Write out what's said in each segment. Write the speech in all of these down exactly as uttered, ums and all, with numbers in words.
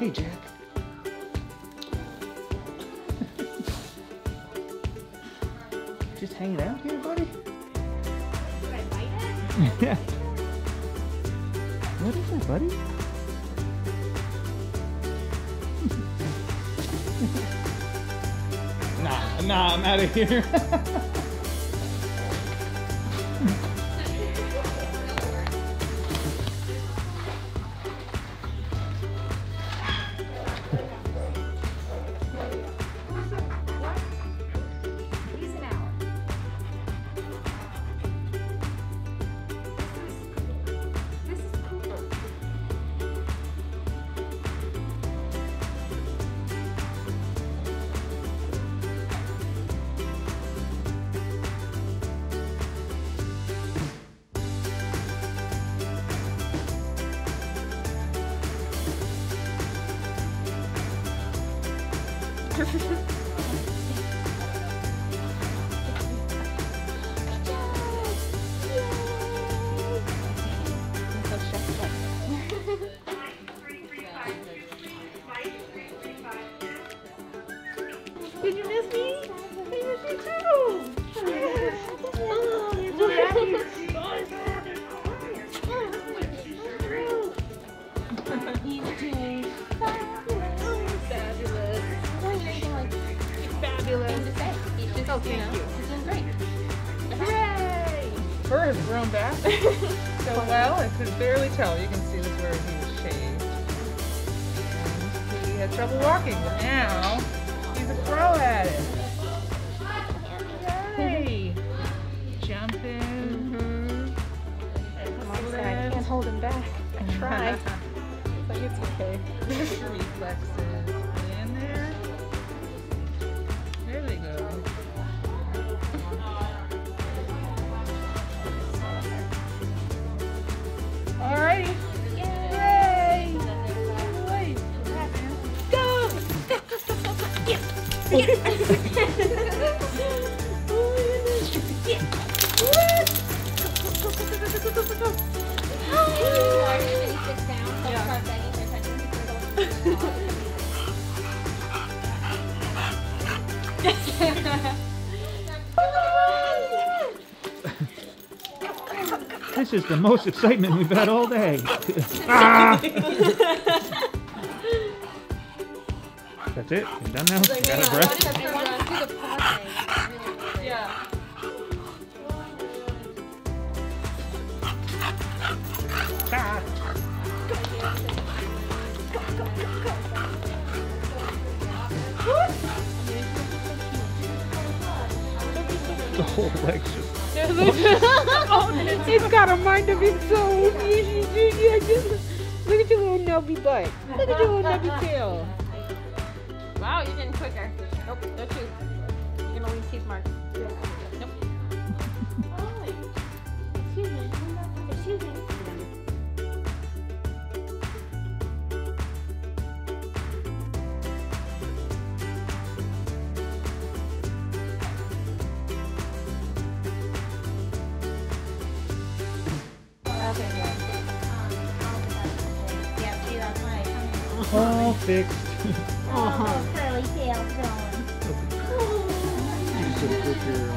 Hey, Jack. Just hanging out here, buddy? Should I bite it? Yeah. What is that, buddy? Nah, nah, I'm out of here. He's an hour. This is, this is Cooper. Did you miss me? I miss you too. Oh, you're so happy. He's doing fabulous. Fabulous. Fabulous. Oh, thank you. He's doing great. Hooray! Fur has grown back so well, I could barely tell. You can see this where he was shaved. And he had trouble walking, but now he's a pro at it. Yay! Jumping. Come on, son, I can't hold him back. I try. But it's okay. Reflexes in there. There they go. Alrighty. Yay! Wait. Go! This is the most excitement we've had all day. Ah! That's it? You're done now? Got a breath? I wanted to do the paw thing. Yeah. Ah! The whole leg's just... It's got a mind of its own. Look at your little nubby butt. Look at your little nubby tail. Wow, you're getting quicker. Nope, no tooth. You're gonna leave teeth marks. Nope. Excuse me. Excuse me. Okay, good. Yeah, see, that's right. All fixed. Oh, curly tail going. You're so good girl.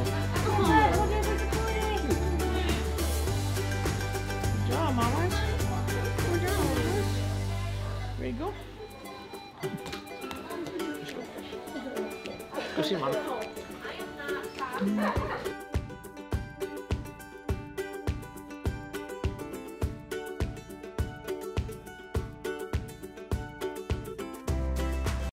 Good job, Mama. Good job, Mama. There you go. Go see Mama.